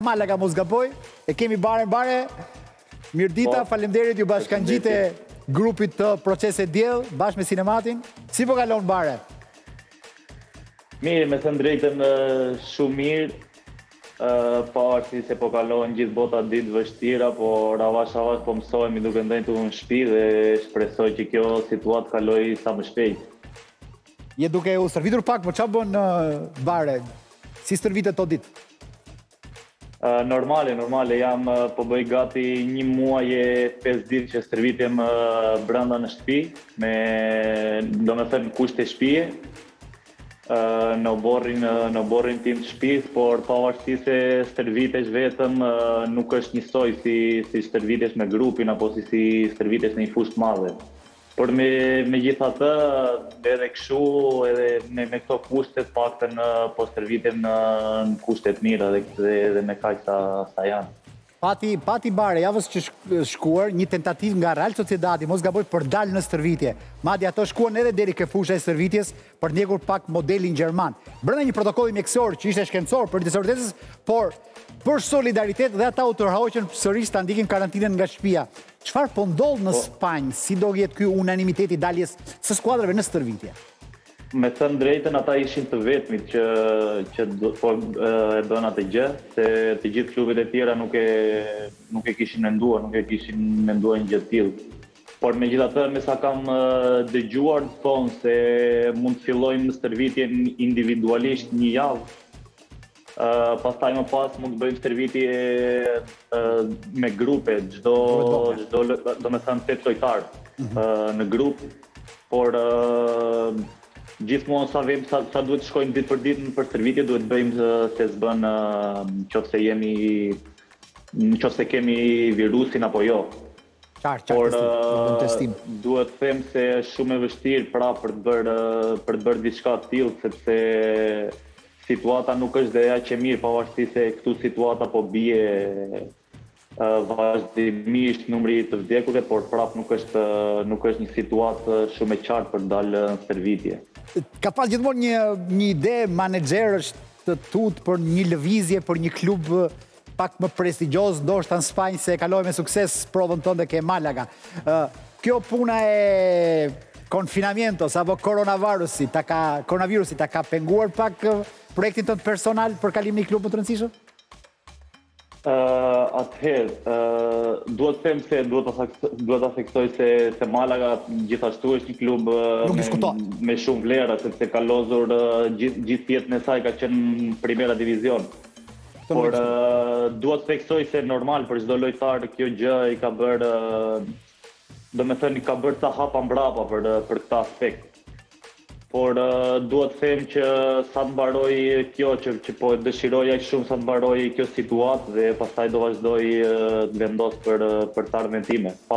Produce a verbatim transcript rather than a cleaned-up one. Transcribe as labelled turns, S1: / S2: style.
S1: Malaga mos gaboj, e kemi bare bare. Mirdita, faleminderit, ju bashkangjite grupit të Procese Diell bashkë me Sinematin. Si po kalon bare?
S2: Mirë, me thënë drejtën shumë mirë, pavarësi se po kalojnë gjithë bota ditë vështira, por avash avash po mësojmë duke ndenjtur në shtëpi dhe shpresoj që kjo situatë kaloj sa më shpejt.
S1: Je duke u stërvitur pak, po çfarë bën bare? Si stërvitet to ditë?
S2: Uh, normale, normale, jam uh, po bëj gati një muaj e pesë ditë që stërvitem uh, brenda në shtëpi, me, do me thënë kushte shtëpie, uh, në oborrin, uh, në oborrin tim të shtëpisë, por pavarësisht se stërvitesh vetëm, uh, nuk është njësoj si, si stërvitesh me grupin, apo si, si stërvitesh në një fushë të madhe. Por me, me gjitha të, edhe këshu, edhe me, me këto kushtet, paktën po stërvitem në, në kushtet mira dhe, dhe, dhe me kaq sa, sa janë.
S1: Pati, pati bare, javës që shkuar, një tentativ nga Real Sociedadi, mos gaboj për dalë në stërvitje. Madje ato shkuan edhe deri ke fusha e stërvitjes për ndjekur pak modelin gjerman. Brenda një protokolli mjekësor që ishte shkencor për disordesës, por për solidaritet dhe ata u tërhoqën sërish ta ndiqin karantinën nga shtëpia. Çfarë po ndodh në Spanjë? Si do jetë ky unanimiteti i daljes së skuadrave në stërvitje?
S2: Me thënë drejtën, ata ishin të vetmit që, që po, e bën atë gjë, se të gjithë klubet e tjera nuk e, nuk e kishin menduar, nuk e kishin menduar një gjë të tillë. Por megjithatë, me sa kam dëgjuar, thonë se mund të fillojmë në stërvitje individualisht një javë. Uh, pastaj më pas mund të bëjmë stërvitje uh, me grupe, çdo çdo do të thënë tetë lojtar uh, në grup, por uh, gjithmonë sa vem sa, sa duhet të shkojmë ditë për ditë për stërvitje, duhet të bëjmë uh, se s'bën uh, nëse jemi nëse kemi virusin apo jo.
S1: Qartë, qartë,
S2: por
S1: testim.
S2: Uh, duhet të them se është shumë e vështirë pra për të bërë uh, për të bërë diçka të tillë, sepse situata nuk është dhe aq e mirë, pavarësisht se këtu situata po bie uh, vazhdimisht numri të vdekurve, por prap nuk është nuk është një situatë shumë e qartë për të dalë në stërvitje.
S1: Ka pas gjithmonë një një ide menaxherësh të tut për një lëvizje, për një klub pak më prestigjioz, ndoshta në Spanjë, se e kaloi me sukses provën tonë ke Malaga. Uh, kjo puna e konfinamentos apo koronavirusi, ta ka koronavirusi ta ka penguar pak projektin tënd personal për kalimin e klubit të rëndësishëm?
S2: Uh, Atëherë, uh, duhet të them se duhet ta duhet ta theksoj se se Malaga gjithashtu është një klub uh, me, me shumë vlera, sepse ka lozur uh, gjithë gjithë jetën e saj ka qenë në Primera Division. Por uh, duhet të theksoj se normal për çdo lojtar kjo gjë i ka bërë uh, do me thënë i ka bërë ca hapa mbrapa për për këtë aspekt. Por uh, duhet të them që sa të mbaroj kjo që, që po dëshiroj aq shumë sa të mbaroj kjo situatë dhe pastaj do vazhdoj uh, të vendos për për të ardhmen time.